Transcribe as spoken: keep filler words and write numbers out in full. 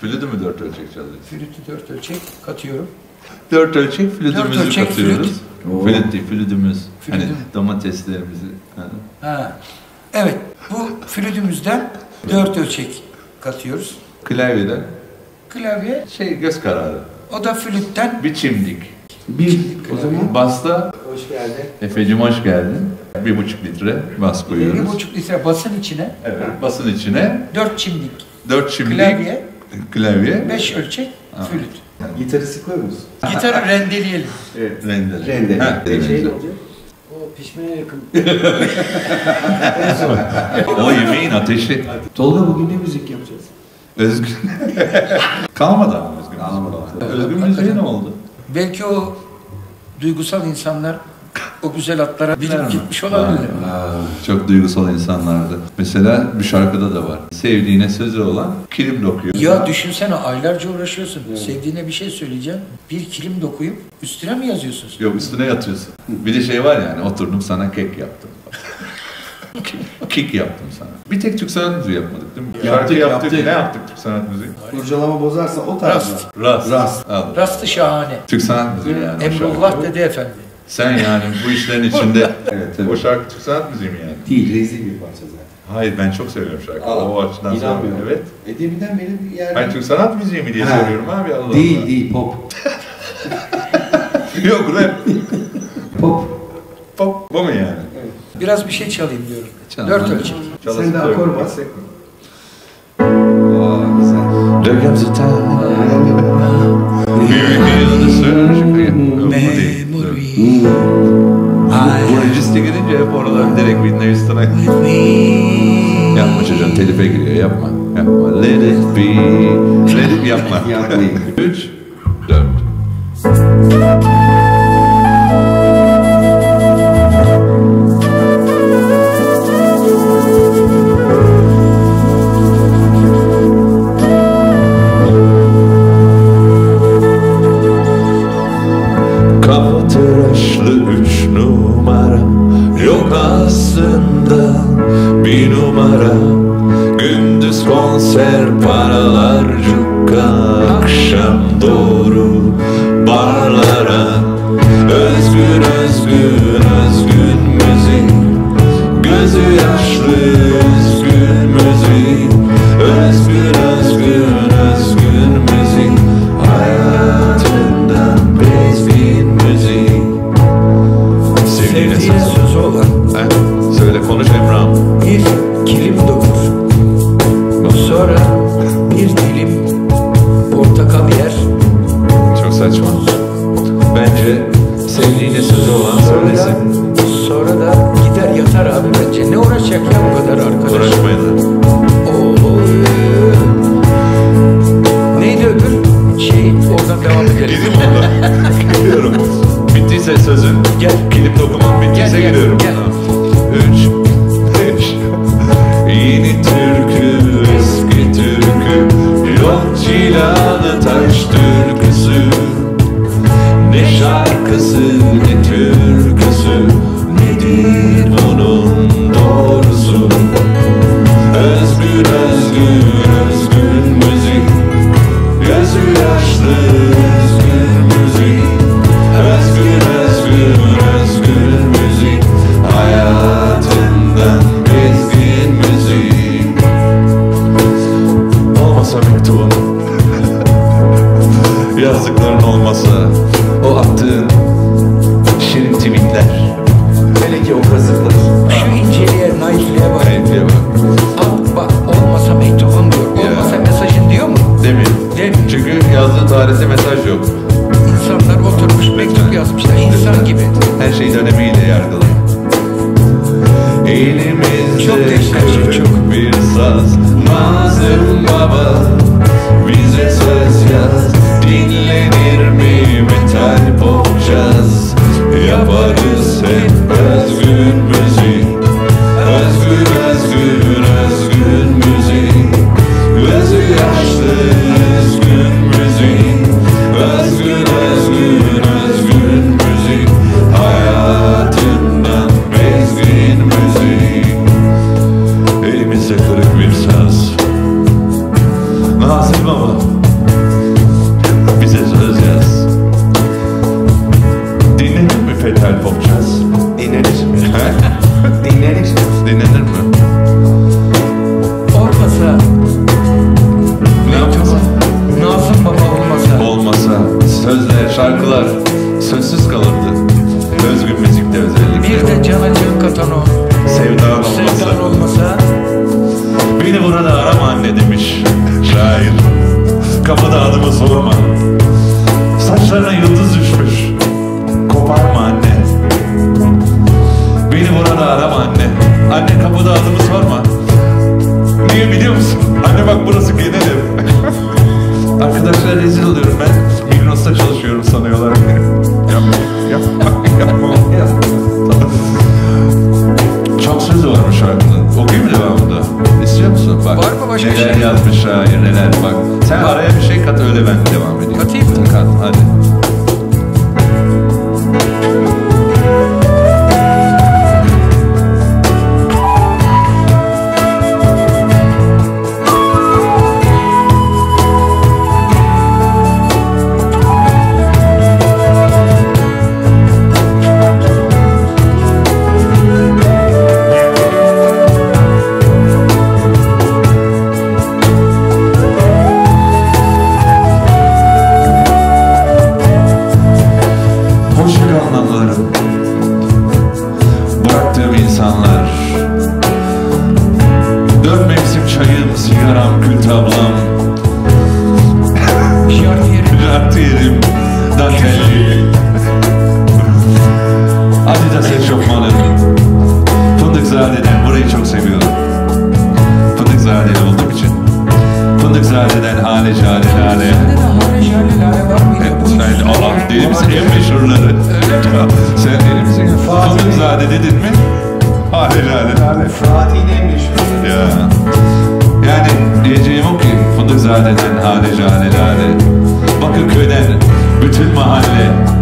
Flütü mü dört ölçek çalıyorsun? Flütü dört ölçek katıyorum. Dört ölçek flütümüzü Dört ölçek katıyoruz. flüt. Flüt değil, flütümüz. Flütüm. Hani domateslerimizi. Ha. Ha. Evet, bu flütümüzden dört ölçek katıyoruz. Klavyeden Klavye, şey göz kararı. o da flütten Bir çimdik. Bir, o zaman Basta, hoş geldin. Efe'cim hoş geldin. Bir buçuk litre bas bir koyuyoruz. buçuk litre basın içine Evet. Basın içine dört çimdik dört çimdik. klavye, Klavye. beş ölçek Ha. flüt. Gitarı sıkıyor musun? Gitarı rendeleyelim. Evet. Render. Rende. Ha, Şey render. ne olacak? O pişmeye yakın. O yemeğin ateşi. Tolga bugün ne müzik yapacağız? Özgün. Kalmadı ama özgün. Kalmadı. Özgün müziğe ne oldu? Belki o duygusal insanlar o güzel atlara Bilir mi? bilip gitmiş olabilir. Çok duygusal insanlardı. Mesela bir şarkıda da var. Sevdiğine sözü olan kilim dokuyor. Ya düşünsene, aylarca uğraşıyorsun. Sevdiğine bir şey söyleyeceksin. Bir kilim dokuyup üstüne mi yazıyorsun? Yok, üstüne yatıyorsun. Bir de şey var yani, oturdum sana kek yaptım. Kek yaptım sana. Bir tek Türk sanat müziği yapmadık değil mi? Yaptık, Şarkı yaptık. yaptık. Ne yaptık Türk sanat müziği? Kurcalama bozarsa o tarzda. Rast. Rast. Rast. Al. Rastı şahane. Türk sanat müziği yani. o şarkı. Emrullah Dede Efendi. Sen yani bu işlerin içinde Evet, tabii. o şarkı Türk sanat müziği mi yani? Değil, rezil bir parça zaten. Hayır, ben çok seviyorum şarkıyı. Aa, O açıdan sonra. İnanmıyorum. Evet. E deminden beri bir yerde... Hayır, Türk sanat müziği mi diye Ha. soruyorum abi, Allah Değil, Allah. değil, pop. Yok rap. Pop. Pop. Bu mu yani? Biraz bir şey çalayım diyorum. Çal. Dört Hadi. ölçek. Çalasın Sen de söyle. akor bas. Oo, güzel. There comes a time. Here in the surge. Memory. Bu registe girince hep oralar direkt Whitney Houston'a. Yapma çocuğum, telife giriyor, yapma. Yapma. Let it be. Let it yapma. Yapmayın. Üç, dört. Kafa tıraşlı üç numara, yok aslında bir numara. Gündüz konser, paralar cukka, akşam doğru barlara. Özgün özgün özgün müzik, gözü yaşlı üzgün müzik. Özgün özgün özgün müzik, hayatından bezgin müzik. Sevdiğine Sevdiğine söz. söz olan Ha, söyle, konuş Emrah'ım. bir kilim dokur. Sonra bir dilim portakal yer. Çok saçma. Bence sevdiğine sözü olan Sonra da, söylesin. sonra da gider yatar abi bence. Ne uğraşacak ya bu kadar arkadaş? Uğraşmayın. Oo. Neydi öbür şey? Oradan devam edelim. Gideyim orada. Gidiyorum. Bittiyse sözün, Gel. kilip dokuman bittiyse Gel, gel, gidiyorum. gel. Üç, beş. Yeni türkü, eski türkü, yok cilalı taş türküsü. Ne şarkısı, ne türküsü, nedir bunun doğrusu? Özgün, özgün, özgün müzik, gözü yaşlı üzgün müzik. Özgün, özgün, özgün müzik, hayatından bezgin müzik. Olmasa mektubum, yazdıkların olmasa, o attığın şirin tweetler. Hele ki o kazıklar. Şu inceliğe, naifliğe bak. Kayıtlıya bak. Al bak, olmasa mektubum diyor. Olmasa mesajın diyor mu? Demin. Demin. Çünkü yazdığı tarihte mesaj yok. İnsanlar oturmuş mektup yazmışlar. İnsan gibi. Her şeyi dönemiyle yargılayın. Elimizde Çok dikkat, çok. bir saz, Nazım Baba bize söz yaz. Dinlenir mi metal pop jazz? Yaparız hep özgün müzik. Özgün, özgün, özgün müzik. Gözü yaşlı üzgün müzik. Özgün Nazım Baba, bize söz yaz. Dinlenir mi Fetal Popçaz? Dinlenir. He? Dinlenir. Dinlenir mi? Olmasa, Ne yapacağız? Nazım Baba olmasa. Olmasa sözler, şarkılar sözsüz kalırdı. Özgün müzikte özellikle. Bir de Can Acı'nın katan o. Sevdan olmasa. Sevdan olmasa. Beni burada arama anne demiş şair. Kapıda adımı sorma. Saçlarına yıldız düşmüş. Koparma anne. Beni burada arama anne. Anne kapıda adımı sorma. Niye biliyor musun? Anne bak burası genel ev. Arkadaşlar rezil oluyorum ben. Mignos'ta çalışıyorum sanıyorlar beni. Yapma, yapma, yapma, yapma. Çok sözü varmış şarkının. Okuyayım mı devamında? İstiyor musun? Bak. Var mı başka bir neler şey? yazmış şair, neler. Bak. Sen araya bir şey kat, öyle ben devam edeyim. Katayım mı? Kat, hadi. Bıraktığım insanlar, dört mevsim çayım, sigaram, kül tablam, jartiyerim, dantelli, Adidas eşofmanım, Fındıkzade'den, burayı çok seviyorum. Fındıkzadeli olduğum için. Fındıkzade'den hale şale lale. Hale şale lale var mıydı? Sen Allah deli misin? En meşhurları. Sen deli misin? Fındıkzade dedin mi? Hale lale lale. Fatih'in en meşhur. Ya. Yani diyeceğim o ki Fındıkzade'den hale şale lale. Bakırköy'den bütün mahalle